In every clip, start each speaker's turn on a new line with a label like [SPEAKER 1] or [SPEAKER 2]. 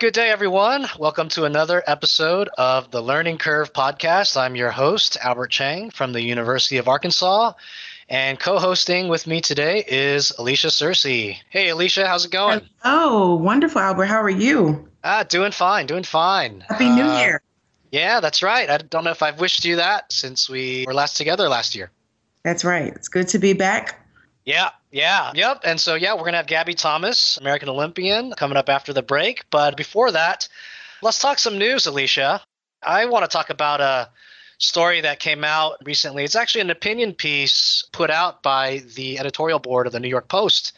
[SPEAKER 1] Good day, everyone. Welcome to another episode of the Learning Curve podcast. I'm your host, Albert Cheng from the University of Arkansas, and co-hosting with me today is Alisha Searcy. Hey, Alisha, how's it going?
[SPEAKER 2] Oh, wonderful, Albert. How are you?
[SPEAKER 1] Doing fine.
[SPEAKER 2] Happy New Year.
[SPEAKER 1] Yeah, that's right. I don't know if I've wished you that since we were last together last year.
[SPEAKER 2] That's right. It's good to be back.
[SPEAKER 1] Yep. And so, we're going to have Gabby Thomas, American Olympian, coming up after the break. But before that, let's talk some news, Alisha. I want to talk about a story that came out recently. It's actually an opinion piece put out by the editorial board of the New York Post.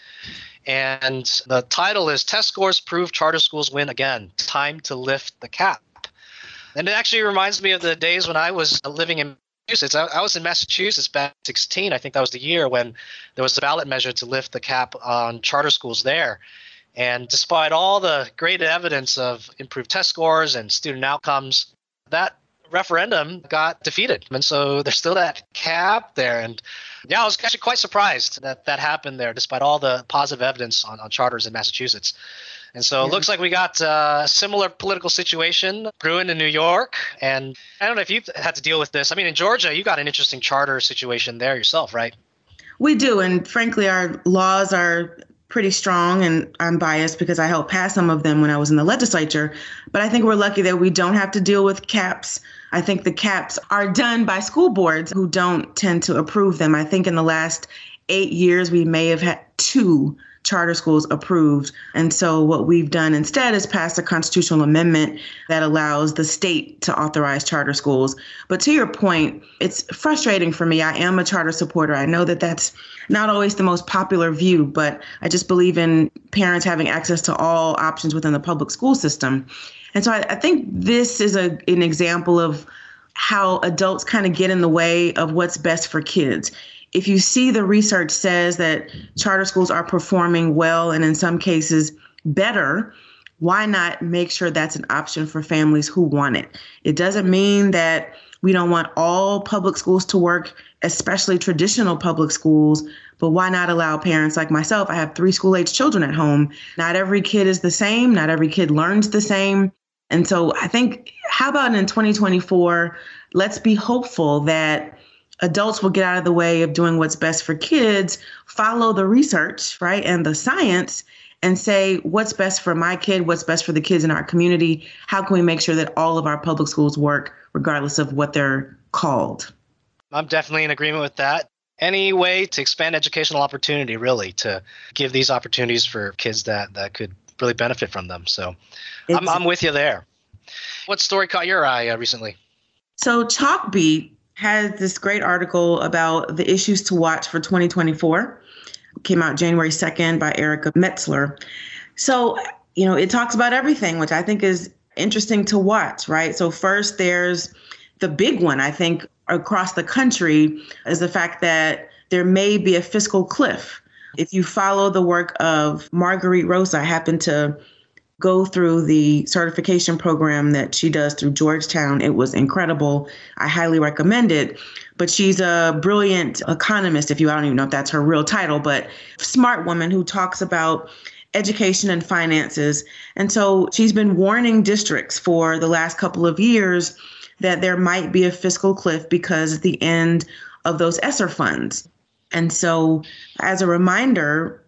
[SPEAKER 1] And the title is Test Scores Prove Charter Schools Win Again. Time to Lift the Cap. And it actually reminds me of the days when I was living in Massachusetts. I was in Massachusetts back in 2016. I think that was the year when there was a ballot measure to lift the cap on charter schools there. And despite all the great evidence of improved test scores and student outcomes, that referendum got defeated. And so there's still that cap there. And I was actually quite surprised that that happened there, despite all the positive evidence on charters in Massachusetts. And so it looks like we got a similar political situation brewing in New York. And I don't know if you've had to deal with this. I mean, in Georgia, you got an interesting charter situation there yourself, right?
[SPEAKER 2] We do. And frankly, our laws are pretty strong. And I'm biased because I helped pass some of them when I was in the legislature. But I think we're lucky that we don't have to deal with caps. I think the caps are done by school boards who don't tend to approve them. I think in the last 8 years, we may have had 2 charter schools approved. And so what we've done instead is pass a constitutional amendment that allows the state to authorize charter schools. But to your point, it's frustrating for me. I am a charter supporter. I know that that's not always the most popular view, but I just believe in parents having access to all options within the public school system. And so I think this is an example of how adults kind of get in the way of what's best for kids. If you see the research says that charter schools are performing well and in some cases better, why not make sure that's an option for families who want it? It doesn't mean that we don't want all public schools to work, especially traditional public schools, but why not allow parents like myself? I have 3 school-age children at home. Not every kid is the same. Not every kid learns the same. And so I think, how about in 2024, let's be hopeful that adults will get out of the way of doing what's best for kids, follow the research, right, and the science, and say, what's best for my kid, what's best for the kids in our community? How can we make sure that all of our public schools work, regardless of what they're called?
[SPEAKER 1] I'm definitely in agreement with that. Any way to expand educational opportunity, really, to give these opportunities for kids that could really benefit from them. So I'm with you there. What story caught your eye recently?
[SPEAKER 2] So Chalkbeat has this great article about the issues to watch for 2024. It came out January 2nd by Erica Metzler. So, it talks about everything, which I think is interesting to watch, right? So first, there's the big one, I think, across the country is the fact that there may be a fiscal cliff. If you follow the work of Marguerite Rosa, I happen to go through the certification program that she does through Georgetown. It was incredible. I highly recommend it. But she's a brilliant economist, I don't even know if that's her real title, but smart woman who talks about education and finances. And so she's been warning districts for the last couple of years that there might be a fiscal cliff because at the end of those ESSER funds. And so as a reminder,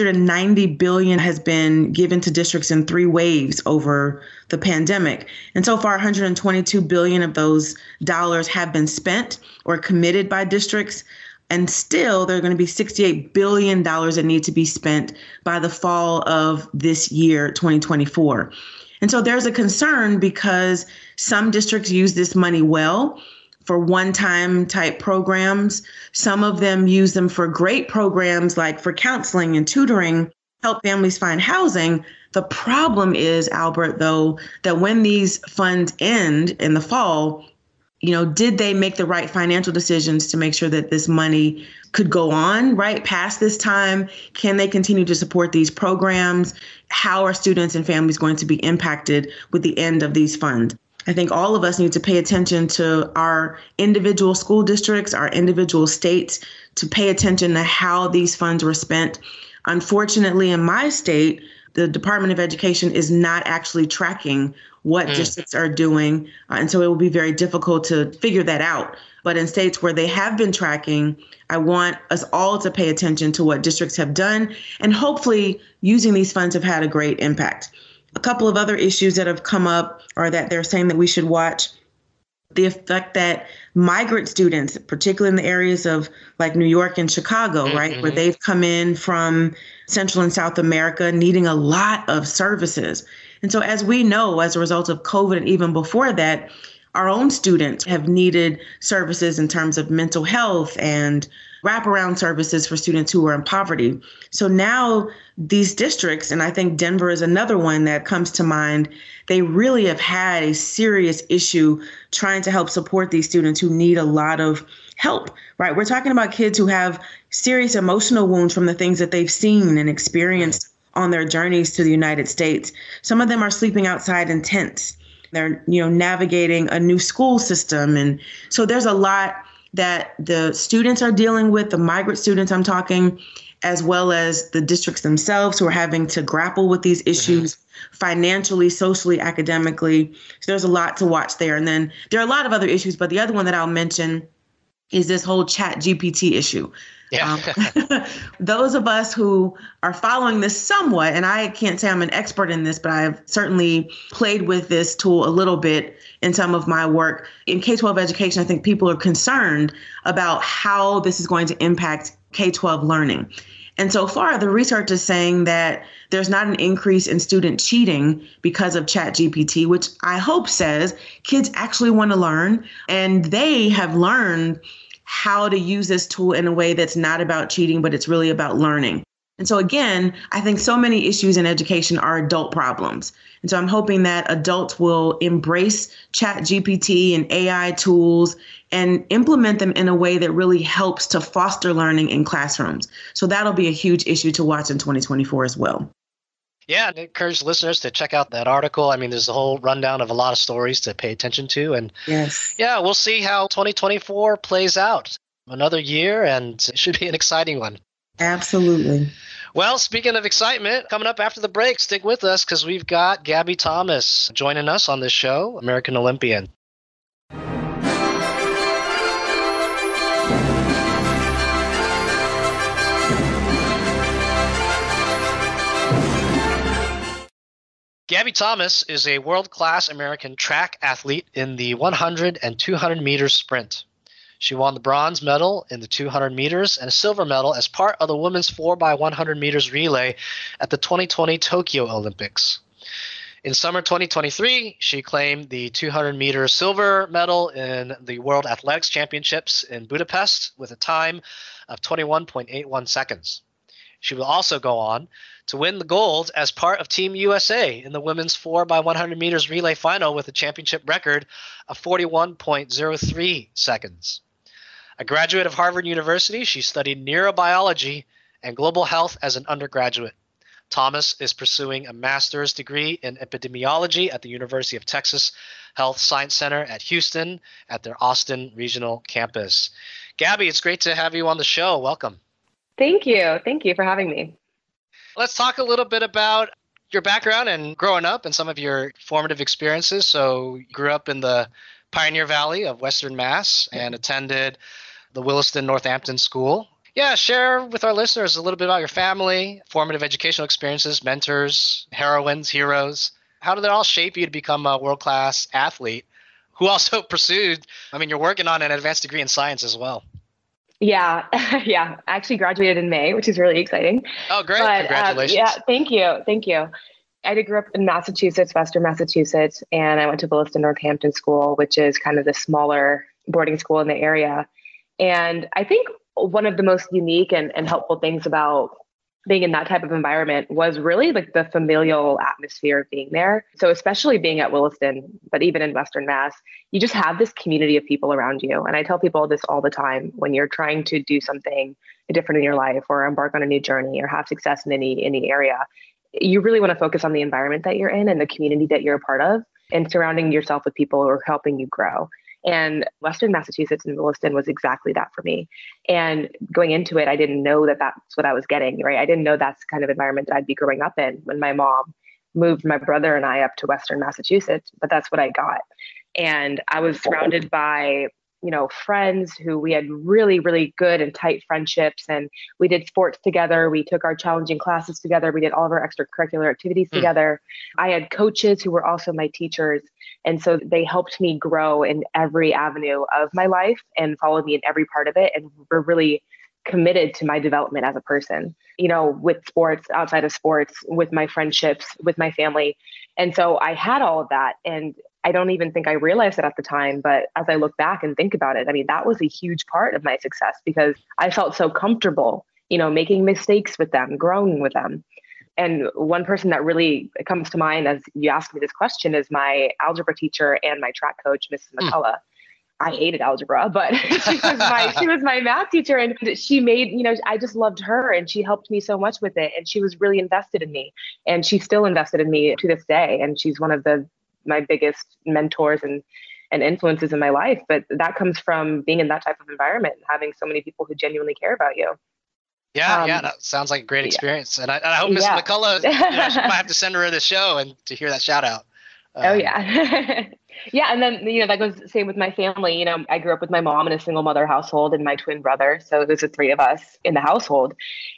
[SPEAKER 2] $190 billion has been given to districts in 3 waves over the pandemic. And so far, $122 billion of those dollars have been spent or committed by districts. And still, there are going to be $68 billion that need to be spent by the fall of this year, 2024. And so there's a concern because some districts use this money well for one-time type programs. Some of them use them for great programs like for counseling and tutoring, help families find housing. The problem is, Albert, though, that when these funds end in the fall, did they make the right financial decisions to make sure that this money could go on, right, past this time? Can they continue to support these programs? How are students and families going to be impacted with the end of these funds? I think all of us need to pay attention to our individual school districts, our individual states, to pay attention to how these funds were spent. Unfortunately, in my state, the Department of Education is not actually tracking what districts are doing. And so it will be very difficult to figure that out. But in states where they have been tracking, I want us all to pay attention to what districts have done. And hopefully using these funds have had a great impact. A couple of other issues that have come up or that they're saying that we should watch: the effect that migrant students, particularly in the areas of like New York and Chicago, right, where they've come in from Central and South America needing a lot of services. And so as we know, as a result of COVID and even before that, our own students have needed services in terms of mental health and wraparound services for students who are in poverty. So now these districts, and I think Denver is another one that comes to mind, they really have had a serious issue trying to help support these students who need a lot of help, right? We're talking about kids who have serious emotional wounds from the things that they've seen and experienced on their journeys to the United States. Some of them are sleeping outside in tents. They're, navigating a new school system. And so there's a lot that the students are dealing with, the migrant students I'm talking, as well as the districts themselves who are having to grapple with these issues financially, socially, academically. So there's a lot to watch there. And then there are a lot of other issues, but the other one that I'll mention is this whole Chat GPT issue.
[SPEAKER 1] Yeah.
[SPEAKER 2] Those of us who are following this somewhat, and I can't say I'm an expert in this, but I've certainly played with this tool a little bit in some of my work. In K-12 education, I think people are concerned about how this is going to impact K-12 learning. And so far, the research is saying that there's not an increase in student cheating because of ChatGPT, which I hope says kids actually want to learn, and they have learned how to use this tool in a way that's not about cheating, but it's really about learning. And so again, I think so many issues in education are adult problems. And so I'm hoping that adults will embrace ChatGPT and AI tools and implement them in a way that really helps to foster learning in classrooms. So that'll be a huge issue to watch in 2024 as well.
[SPEAKER 1] Yeah, and encourage listeners to check out that article. I mean, there's a whole rundown of a lot of stories to pay attention to. And yeah, we'll see how 2024 plays out. Another year, and it should be an exciting one.
[SPEAKER 2] Absolutely.
[SPEAKER 1] Well, speaking of excitement, coming up after the break, stick with us because we've got Gabby Thomas joining us on this show, American Olympian. Gabby Thomas is a world-class American track athlete in the 100 and 200 meters sprint. She won the bronze medal in the 200 meters and a silver medal as part of the women's 4x100 meters relay at the 2020 Tokyo Olympics. In summer 2023, she claimed the 200 meter silver medal in the World Athletics Championships in Budapest with a time of 21.81 seconds. She will also go on to win the gold as part of Team USA in the women's 4x100 meters relay final with a championship record of 41.03 seconds. A graduate of Harvard University, she studied neurobiology and global health as an undergraduate. Thomas is pursuing a master's degree in epidemiology at the University of Texas Health Science Center at Houston at their Austin regional campus. Gabby, it's great to have you on the show. Welcome.
[SPEAKER 3] Thank you. Thank you for having me.
[SPEAKER 1] Let's talk a little bit about your background and growing up and some of your formative experiences. So you grew up in the Pioneer Valley of Western Mass and attended the Williston Northampton School. Yeah, share with our listeners a little bit about your family, formative educational experiences, mentors, heroines, heroes. How did it all shape you to become a world-class athlete who also pursued, you're working on an advanced degree in science as well.
[SPEAKER 3] Yeah. I actually graduated in May, which is really exciting.
[SPEAKER 1] Oh, great. Congratulations.
[SPEAKER 3] Thank you. I grew up in Massachusetts, Western Massachusetts, and I went to Williston Northampton School, which is kind of the smaller boarding school in the area. And I think one of the most unique and helpful things about being in that type of environment was really like the familial atmosphere of being there. So especially being at Williston, but even in Western Mass, you just have this community of people around you. And I tell people this all the time: when you're trying to do something different in your life or embark on a new journey or have success in any area, you really want to focus on the environment that you're in and the community that you're a part of and surrounding yourself with people who are helping you grow. And Western Massachusetts and Williston was exactly that for me. And going into it, I didn't know that that's what I was getting, right? I didn't know that's the kind of environment that I'd be growing up in when my mom moved my brother and I up to Western Massachusetts, but that's what I got. And I was surrounded by, friends who we had really, really good and tight friendships. And we did sports together. We took our challenging classes together. We did all of our extracurricular activities together. I had coaches who were also my teachers. And so they helped me grow in every avenue of my life and followed me in every part of it. And were really committed to my development as a person, with sports, outside of sports, with my friendships, with my family. And so I had all of that. And I don't even think I realized it at the time. But as I look back and think about it, I mean, that was a huge part of my success because I felt so comfortable, making mistakes with them, growing with them. And one person that really comes to mind as you asked me this question is my algebra teacher and my track coach, Mrs. McCullough. I hated algebra, but she was my math teacher, and she made, I just loved her, and she helped me so much with it. And she was really invested in me, and she's still invested in me to this day. And she's one of my biggest mentors and influences in my life. But that comes from being in that type of environment and having so many people who genuinely care about you.
[SPEAKER 1] Yeah, that sounds like a great experience. And I hope Mrs. McCullough, I might have to send her this show and to hear that shout out.
[SPEAKER 3] Oh yeah. Yeah. And then, that goes the same with my family. I grew up with my mom in a single mother household and my twin brother. So there's the three of us in the household.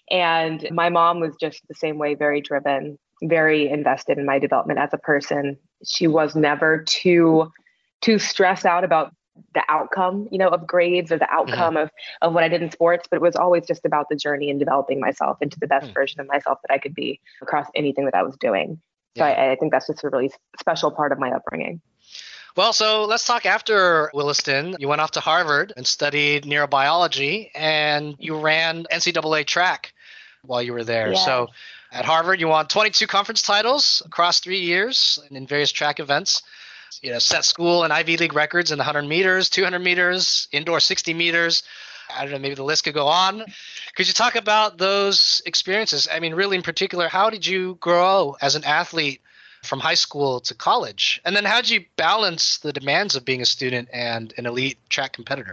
[SPEAKER 3] And my mom was just the same way, very driven, very invested in my development as a person. She was never too stressed out about the outcome, of grades or the outcome of what I did in sports, but it was always just about the journey and developing myself into the best version of myself that I could be across anything that I was doing. So I think that's just a really special part of my upbringing.
[SPEAKER 1] Well, so let's talk after Williston. You went off to Harvard and studied neurobiology, and you ran NCAA track while you were there.
[SPEAKER 3] Yeah.
[SPEAKER 1] So at Harvard, you won 22 conference titles across 3 years in various track events. Set school and Ivy League records in the 100 meters, 200 meters, indoor 60 meters. I don't know, maybe the list could go on. Could you talk about those experiences? I mean, really in particular, how did you grow as an athlete from high school to college? And then how did you balance the demands of being a student and an elite track competitor?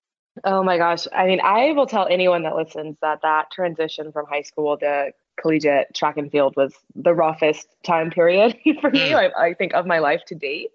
[SPEAKER 3] Oh my gosh. I mean, I will tell anyone that listens that transition from high school to collegiate track and field was the roughest time period for me, I think, of my life to date.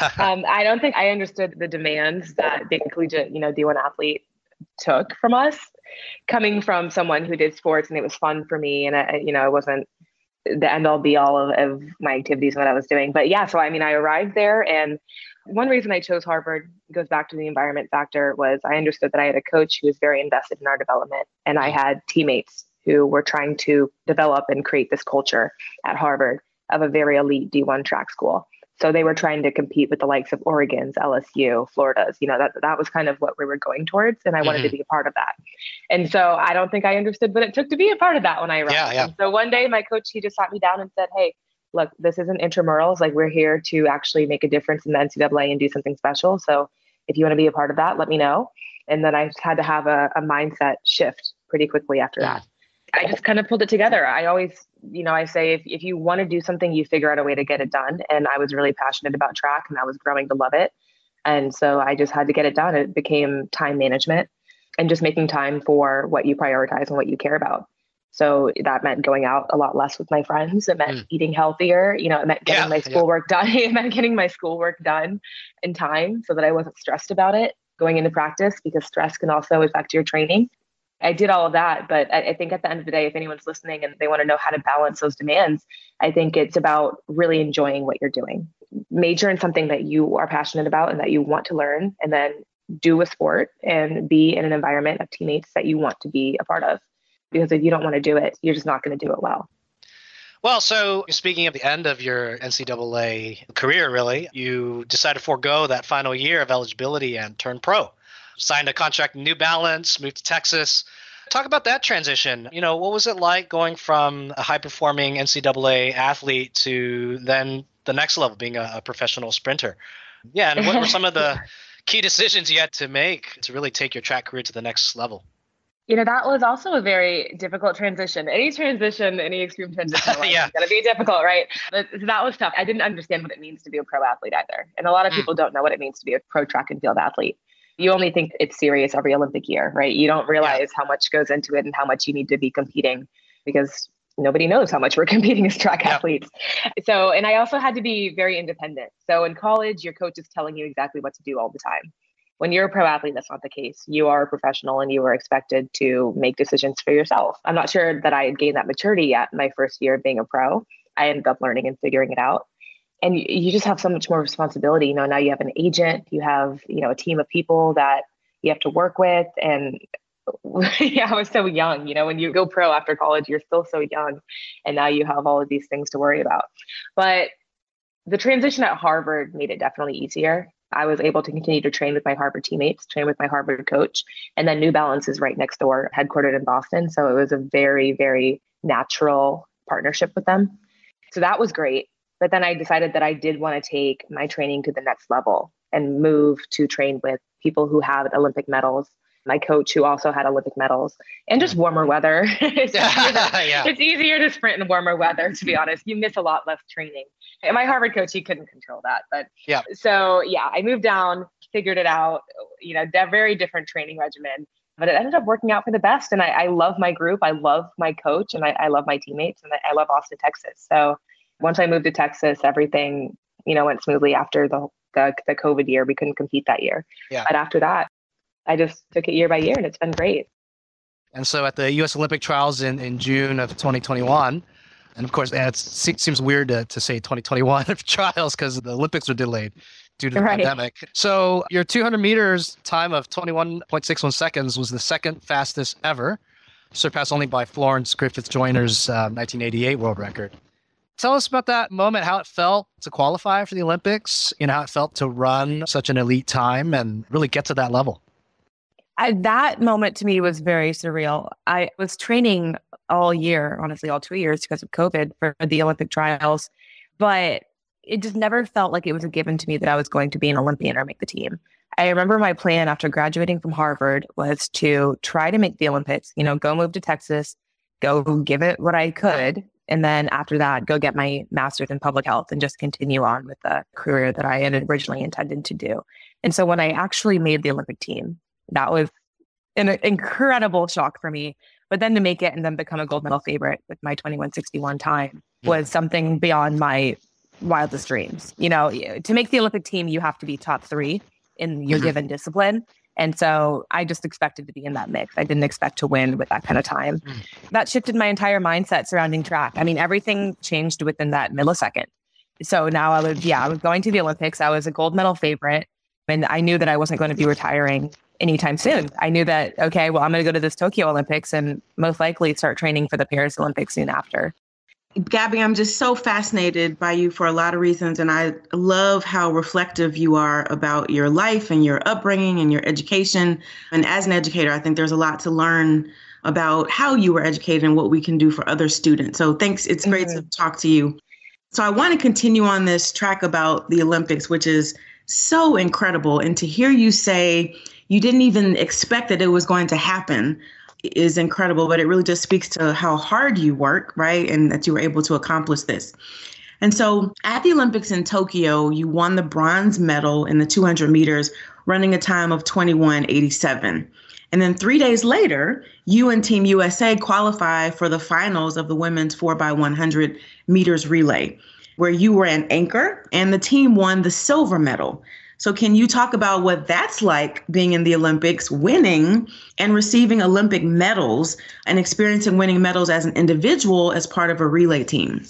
[SPEAKER 3] I don't think I understood the demands that being a collegiate, D1 athlete took from us, coming from someone who did sports and it was fun for me. And it wasn't the end all be all of my activities and what I was doing. But yeah, so I mean, I arrived there, and one reason I chose Harvard goes back to the environment factor was I understood that I had a coach who was very invested in our development, and I had teammates who were trying to develop and create this culture at Harvard of a very elite D1 track school. So they were trying to compete with the likes of Oregon's, LSU, Florida's, that was kind of what we were going towards. And I wanted to be a part of that. And so I don't think I understood what it took to be a part of that when I arrived.
[SPEAKER 1] Yeah.
[SPEAKER 3] And so one day my coach, he just sat me down and said, hey, look, this isn't intramurals. Like, we're here to actually make a difference in the NCAA and do something special. So if you want to be a part of that, let me know. And then I just had to have a mindset shift pretty quickly after that. I just kind of pulled it together. I always, I say, if you want to do something, you figure out a way to get it done. And I was really passionate about track and I was growing to love it. And so I just had to get it done. It became time management and just making time for what you prioritize and what you care about. So that meant going out a lot less with my friends. It meant eating healthier. It meant getting my schoolwork done. It meant getting my schoolwork done in time so that I wasn't stressed about it going into practice, because stress can also affect your training. I did all of that, but I think at the end of the day, if anyone's listening and they want to know how to balance those demands, I think it's about really enjoying what you're doing. Major in something that you are passionate about and that you want to learn, and then do a sport and be in an environment of teammates that you want to be a part of. Because if you don't want to do it, you're just not going to do it well.
[SPEAKER 1] Well, so speaking of the end of your NCAA career, really, you decided to forego that final year of eligibility and turn pro. Signed a contract in New Balance, moved to Texas. Talk about that transition. What was it like going from a high-performing NCAA athlete to then the next level, being a professional sprinter? Yeah, and what were some of the key decisions you had to make to really take your track career to the next level?
[SPEAKER 3] That was also a very difficult transition. Any extreme transition in life
[SPEAKER 1] Yeah.
[SPEAKER 3] is going to be difficult, right? But that was tough. I didn't understand what it means to be a pro athlete either. And a lot of people don't know what it means to be a pro track and field athlete. You only think it's serious every Olympic year, right? You don't realize how much goes into it and how much you need to be competing, because nobody knows how much we're competing as track athletes. So, and I also had to be very independent. So in college, your coach is telling you exactly what to do all the time. When you're a pro athlete, that's not the case. You are a professional and you are expected to make decisions for yourself. I'm not sure that I had gained that maturity yet my first year of being a pro. I ended up learning and figuring it out. And you just have so much more responsibility. Now you have an agent, you have, a team of people that you have to work with. And I was so young, when you go pro after college, you're still so young. And now you have all of these things to worry about. But the transition at Harvard made it definitely easier. I was able to continue to train with my Harvard teammates, train with my Harvard coach, and then New Balance is right next door, headquartered in Boston. So it was a very, very natural partnership with them. So that was great. But then I decided that I did want to take my training to the next level and move to train with people who have Olympic medals. My coach, who also had Olympic medals, and just warmer weather. It's easier to sprint in warmer weather, to be honest. You miss a lot less training. And my Harvard coach, he couldn't control that. But so I moved down, figured it out, very different training regimen, but it ended up working out for the best. And I love my group. I love my coach, and I love my teammates, and I love Austin, Texas. So once I moved to Texas, everything, went smoothly after the COVID year. We couldn't compete that year. Yeah. But after that, I just took it year by year, and it's been great.
[SPEAKER 1] And so at the U.S. Olympic trials in June of 2021, and of course, it seems weird to say 2021 trials because the Olympics are delayed due to the pandemic. So your 200 meters time of 21.61 seconds was the second fastest ever, surpassed only by Florence Griffith Joyner's 1988 world record. Tell us about that moment, how it felt to qualify for the Olympics, how it felt to run such an elite time and really get to that level.
[SPEAKER 4] That moment to me was very surreal. I was training all year, honestly, all 2 years because of COVID for the Olympic trials, but it just never felt like it was a given to me that I was going to be an Olympian or make the team. I remember my plan after graduating from Harvard was to try to make the Olympics, go move to Texas, go give it what I could. And then after that, go get my master's in public health and just continue on with the career that I had originally intended to do. And so when I actually made the Olympic team, that was an incredible shock for me. But then to make it and then become a gold medal favorite with my 21:61 time was something beyond my wildest dreams. To make the Olympic team, you have to be top 3 in your given discipline. And so I just expected to be in that mix. I didn't expect to win with that kind of time. That shifted my entire mindset surrounding track. I mean, everything changed within that millisecond. So now I was going to the Olympics. I was a gold medal favorite. And I knew that I wasn't going to be retiring anytime soon. I knew that, okay, well, I'm going to go to this Tokyo Olympics and most likely start training for the Paris Olympics soon after.
[SPEAKER 2] Gabby, I'm just so fascinated by you for a lot of reasons. And I love how reflective you are about your life and your upbringing and your education. And as an educator, I think there's a lot to learn about how you were educated and what we can do for other students. So thanks. It's great to talk to you. So I want to continue on this track about the Olympics, which is so incredible. And to hear you say you didn't even expect that it was going to happen is incredible, but it really just speaks to how hard you work, right? And that you were able to accomplish this. And so at the Olympics in Tokyo, you won the bronze medal in the 200 meters, running a time of 21:87. And then 3 days later, you and Team USA qualify for the finals of the women's 4x100 meters relay, where you were an anchor and the team won the silver medal. So can you talk about what that's like being in the Olympics, winning and receiving Olympic medals and experiencing winning medals as an individual as part of a relay team?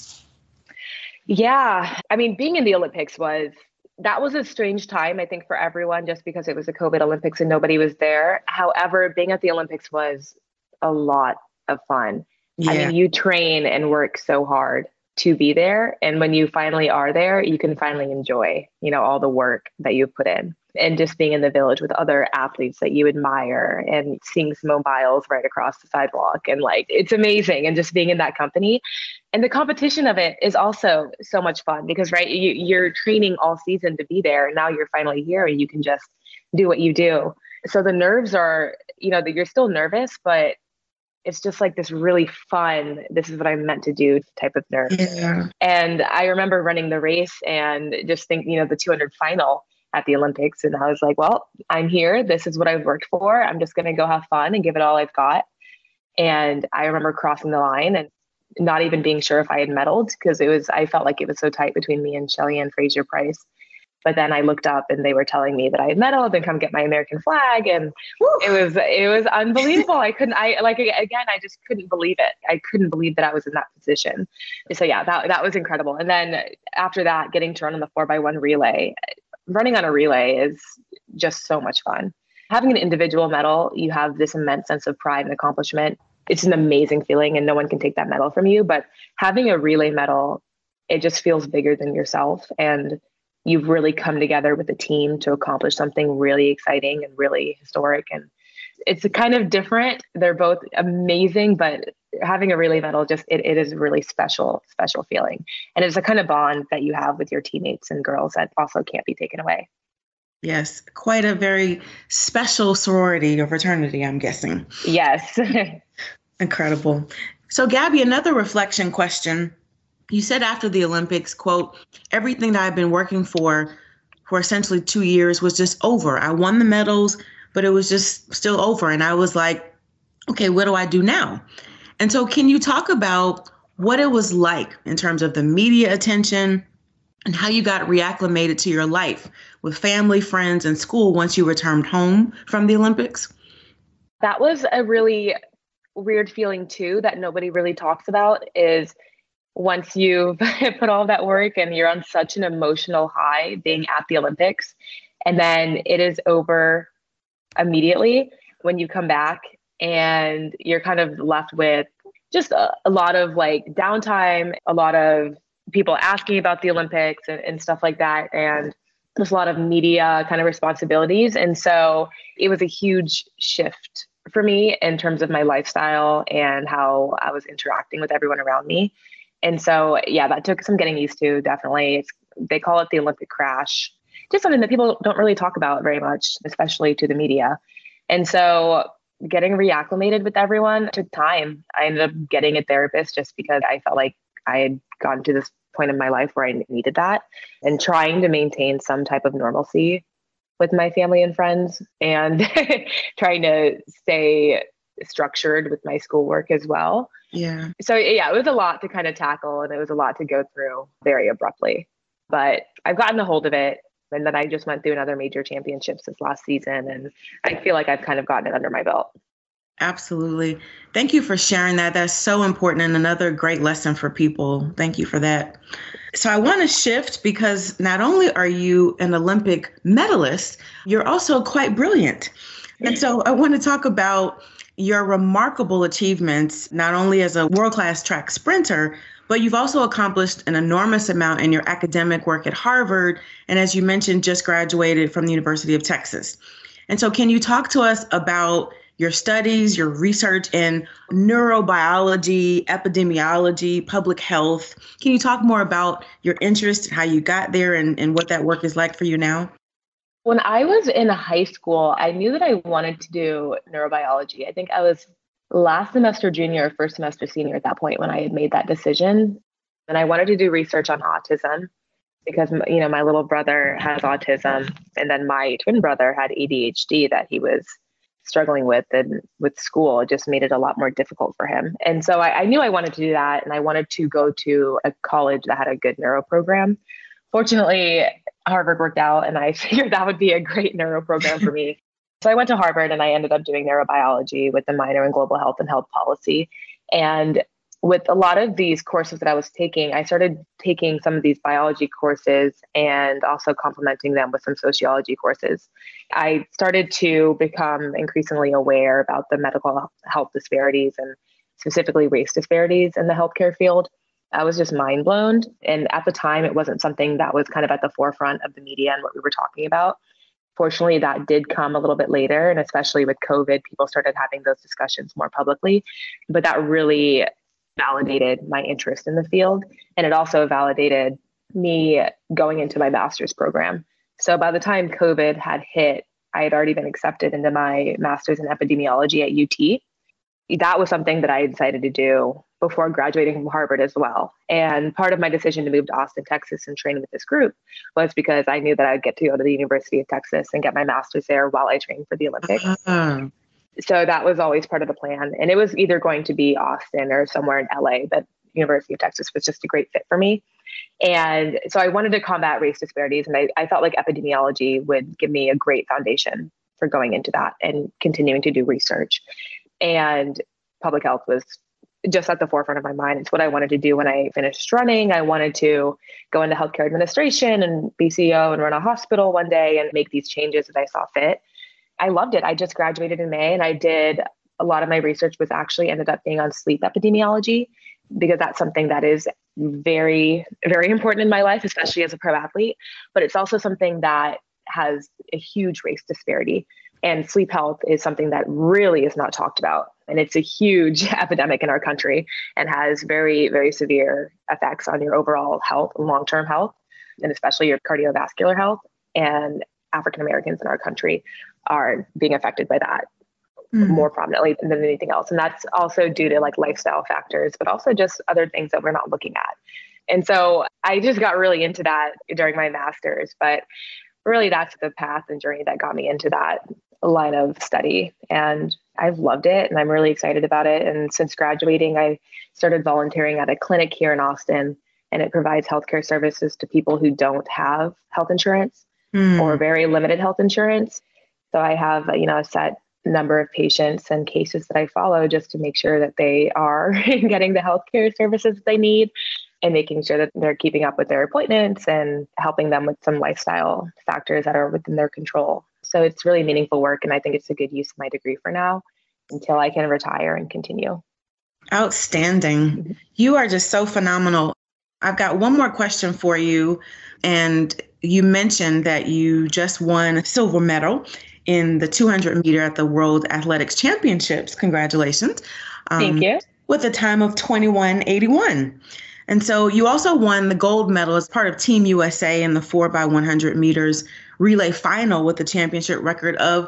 [SPEAKER 3] Yeah. I mean, being in the Olympics was a strange time, I think, for everyone, just because it was the COVID Olympics and nobody was there. However, being at the Olympics was a lot of fun. Yeah. I mean, you train and work so hard to be there. And when you finally are there, you can finally enjoy, all the work that you've put in, and just being in the village with other athletes that you admire and seeing Simone Biles right across the sidewalk. And it's amazing. And just being in that company, and the competition of it is also so much fun because, right, you're training all season to be there. And now you're finally here and you can just do what you do. So the nerves are, you're still nervous, but it's just like this really fun, this is what I'm meant to do type of nerve.
[SPEAKER 2] Yeah.
[SPEAKER 3] And I remember running the race and just thinking, the 200 final at the Olympics. And I was like, well, I'm here. This is what I've worked for. I'm just going to go have fun and give it all I've got. And I remember crossing the line and not even being sure if I had medaled because I felt like it was so tight between me and Shelly and Fraser Price. But then I looked up and they were telling me that I had medaled and come get my American flag. And it was unbelievable. I just couldn't believe it. I couldn't believe that I was in that position. So yeah, that was incredible. And then after that, getting to run on the 4x1 relay, running on a relay is just so much fun. Having an individual medal, you have this immense sense of pride and accomplishment. It's an amazing feeling and no one can take that medal from you. But having a relay medal, it just feels bigger than yourself. And you've really come together with a team to accomplish something really exciting and really historic. And it's kind of different. They're both amazing, but having a relay medal, it is a really special feeling. And it's a kind of bond that you have with your teammates and girls that also can't be taken away.
[SPEAKER 2] Yes, quite a very special sorority or fraternity, I'm guessing.
[SPEAKER 3] Yes.
[SPEAKER 2] Incredible. So Gabby, another reflection question. You said after the Olympics, quote, everything that I've been working for essentially 2 years was just over. I won the medals, but it was just still over. And I was like, okay, what do I do now? And so can you talk about what it was like in terms of the media attention and how you got reacclimated to your life with family, friends, and school once you returned home from the Olympics?
[SPEAKER 3] That was a really weird feeling too that nobody really talks about is once you've put all that work and you're on such an emotional high being at the Olympics, and then it is over immediately when you come back and you're kind of left with just a lot of like downtime, a lot of people asking about the Olympics and stuff like that. And there's a lot of media kind of responsibilities. And so it was a huge shift for me in terms of my lifestyle and how I was interacting with everyone around me. And so, yeah, that took some getting used to, definitely. They call it the Olympic crash, just something that people don't really talk about very much, especially to the media. And so getting reacclimated with everyone took time. I ended up getting a therapist just because I felt like I had gotten to this point in my life where I needed that, and trying to maintain some type of normalcy with my family and friends and trying to stay structured with my schoolwork as well.
[SPEAKER 2] Yeah.
[SPEAKER 3] So yeah, it was a lot to kind of tackle and it was a lot to go through very abruptly, but I've gotten a hold of it. And then I just went through another major championships this last season. And I feel like I've kind of gotten it under my belt.
[SPEAKER 2] Absolutely. Thank you for sharing that. That's so important and another great lesson for people. Thank you for that. So I want to shift because not only are you an Olympic medalist, you're also quite brilliant. And so I want to talk about your remarkable achievements, not only as a world-class track sprinter, but you've also accomplished an enormous amount in your academic work at Harvard. And as you mentioned, just graduated from the University of Texas. And so can you talk to us about your studies, your research in neurobiology, epidemiology, public health? Can you talk more about your interest, how you got there, and what that work is like for you now?
[SPEAKER 3] When I was in high school, I knew that I wanted to do neurobiology. I think I was last semester junior or first semester senior at that point when I had made that decision. And I wanted to do research on autism because, my little brother has autism. And then my twin brother had ADHD that he was struggling with, and with school, it just made it a lot more difficult for him. And so I knew I wanted to do that. And I wanted to go to a college that had a good neuro program. Fortunately, Harvard worked out and I figured that would be a great neuro program for me. So I went to Harvard and I ended up doing neurobiology with a minor in global health and health policy. And with a lot of these courses that I was taking, I started taking some of these biology courses and also complementing them with some sociology courses. I started to become increasingly aware about the medical health disparities and specifically race disparities in the healthcare field. I was just mind blown. And at the time, it wasn't something that was kind of at the forefront of the media and what we were talking about. Fortunately, that did come a little bit later. And especially with COVID, people started having those discussions more publicly. But that really validated my interest in the field. And it also validated me going into my master's program. So by the time COVID had hit, I had already been accepted into my master's in epidemiology at UT. That was something that I decided to do before graduating from Harvard as well. And part of my decision to move to Austin, Texas and train with this group was because I knew that I'd get to go to the University of Texas and get my master's there while I trained for the Olympics. So that was always part of the plan. And it was either going to be Austin or somewhere in LA, but University of Texas was just a great fit for me. And so I wanted to combat race disparities. And I felt like epidemiology would give me a great foundation for going into that and continuing to do research. And public health was just at the forefront of my mind. It's what I wanted to do when I finished running. I wanted to go into healthcare administration and be CEO and run a hospital one day and make these changes that I saw fit. I loved it. I just graduated in May, and I did a lot of my research was actually ended up being on sleep epidemiology, because that's something that is very, very important in my life, especially as a pro athlete. But it's also something that has a huge race disparity. And sleep health is something that really is not talked about. And it's a huge epidemic in our country and has very, very severe effects on your overall health, long-term health, and especially your cardiovascular health. And African Americans in our country are being affected by that more prominently than anything else. And that's also due to like lifestyle factors, but also just other things that we're not looking at. And so I just got really into that during my master's, but really that's the path and journey that got me into that line of study. And I've loved it and I'm really excited about it. And since graduating, I started volunteering at a clinic here in Austin, and it provides healthcare services to people who don't have health insurance or very limited health insurance. So I have, a set number of patients and cases that I follow just to make sure that they are getting the healthcare services they need and making sure that they're keeping up with their appointments and helping them with some lifestyle factors that are within their control. So it's really meaningful work. And I think it's a good use of my degree for now until I can retire and continue.
[SPEAKER 2] Outstanding. You are just so phenomenal. I've got one more question for you. And you mentioned that you just won a silver medal in the 200 meter at the World Athletics Championships. Congratulations.
[SPEAKER 3] Thank you.
[SPEAKER 2] With a time of 21:81. And so you also won the gold medal as part of Team USA in the 4x100 meters relay final with a championship record of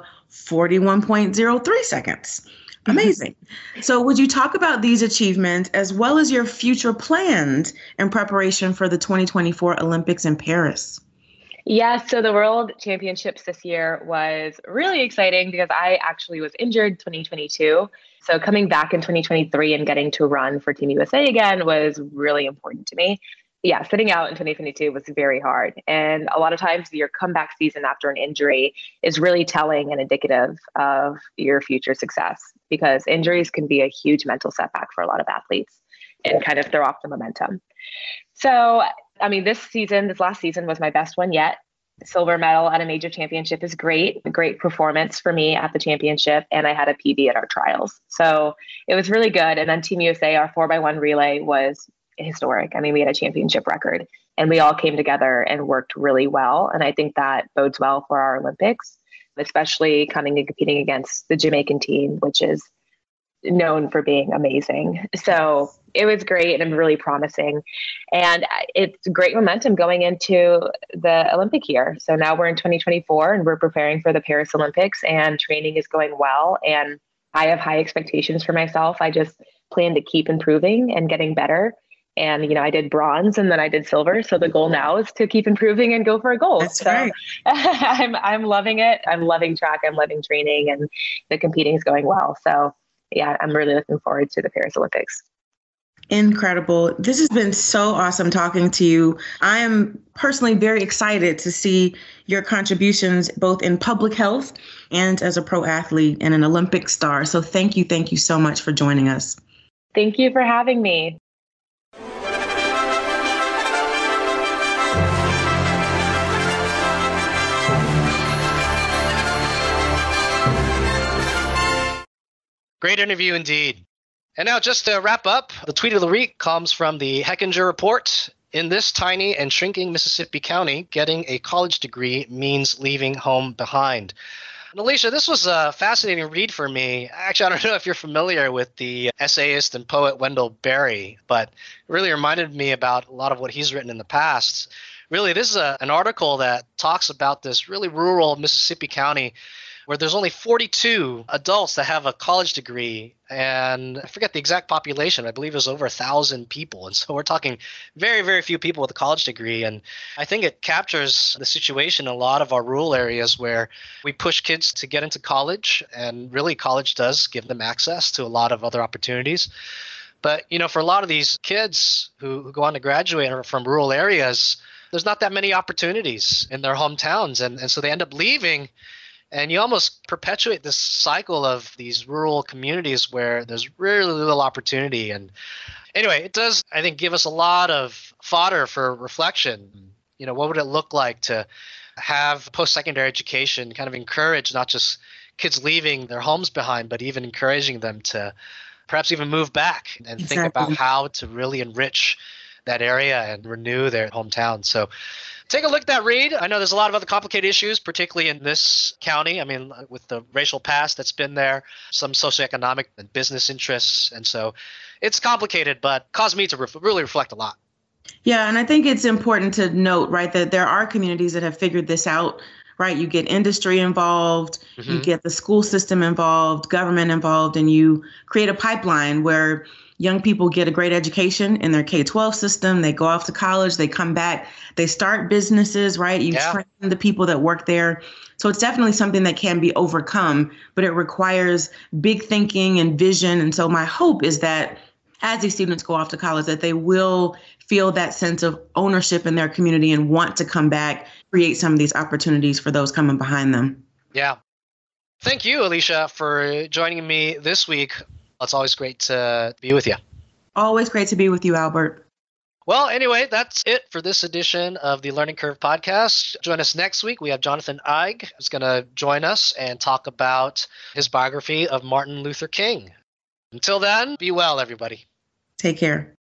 [SPEAKER 2] 41.03 seconds. Amazing. So would you talk about these achievements as well as your future plans in preparation for the 2024 Olympics in Paris?
[SPEAKER 3] Yeah, so the World Championships this year was really exciting because I actually was injured 2022. So coming back in 2023 and getting to run for Team USA again was really important to me. Yeah, sitting out in 2022 was very hard. And a lot of times your comeback season after an injury is really telling and indicative of your future success, because injuries can be a huge mental setback for a lot of athletes and kind of throw off the momentum. So, this last season was my best one yet. The silver medal at a major championship is great, a great performance for me at the championship. And I had a PB at our trials. So it was really good. And then Team USA, our 4x1 relay was historic. We had a championship record and we all came together and worked really well. And I think that bodes well for our Olympics, especially coming and competing against the Jamaican team, which is known for being amazing. So it was great and really promising. And it's great momentum going into the Olympic year. So now we're in 2024 and we're preparing for the Paris Olympics, and training is going well. And I have high expectations for myself. I just plan to keep improving and getting better. And, I did bronze and then I did silver. So the goal now is to keep improving and go for a gold.
[SPEAKER 2] That's right.
[SPEAKER 3] I'm loving it. I'm loving track. I'm loving training, and the competing is going well. So yeah, I'm really looking forward to the Paris Olympics.
[SPEAKER 2] Incredible. This has been so awesome talking to you. I am personally very excited to see your contributions both in public health and as a pro athlete and an Olympic star. So thank you so much for joining us.
[SPEAKER 3] Thank you for having me.
[SPEAKER 1] Great interview indeed. And now just to wrap up, the tweet of the week comes from the Hechinger Report. In this tiny and shrinking Mississippi county, getting a college degree means leaving home behind. And Alisha, this was a fascinating read for me. Actually, I don't know if you're familiar with the essayist and poet Wendell Berry, but it really reminded me about a lot of what he's written in the past. Really, this is an article that talks about this really rural Mississippi county where there's only 42 adults that have a college degree. And I forget the exact population. I believe it was over 1,000 people. And so we're talking very, very few people with a college degree. And I think it captures the situation in a lot of our rural areas where we push kids to get into college. And really, college does give them access to a lot of other opportunities. But, for a lot of these kids who go on to graduate from rural areas, there's not that many opportunities in their hometowns. And so they end up leaving. And you almost perpetuate this cycle of these rural communities where there's really little opportunity. And anyway, it does, I think, give us a lot of fodder for reflection. What would it look like to have post-secondary education kind of encourage not just kids leaving their homes behind, but even encouraging them to perhaps even move back and think about how to really enrich that area and renew their hometown. So take a look at that read. I know there's a lot of other complicated issues, particularly in this county. I mean, with the racial past that's been there, some socioeconomic and business interests. And so it's complicated, but caused me to really reflect a lot.
[SPEAKER 2] Yeah, and I think it's important to note, right, that there are communities that have figured this out, right? You get industry involved, you get the school system involved, government involved, and you create a pipeline where young people get a great education in their K-12 system. They go off to college, they come back, they start businesses, right? You train the people that work there. So it's definitely something that can be overcome, but it requires big thinking and vision. And so my hope is that as these students go off to college, that they will feel that sense of ownership in their community and want to come back, create some of these opportunities for those coming behind them.
[SPEAKER 1] Yeah. Thank you, Alisha, for joining me this week. It's always great to be with you.
[SPEAKER 2] Always great to be with you, Albert.
[SPEAKER 1] Well, anyway, that's it for this edition of the Learning Curve podcast. Join us next week. We have Jonathan Eig who's going to join us and talk about his biography of Martin Luther King. Until then, be well, everybody.
[SPEAKER 2] Take care.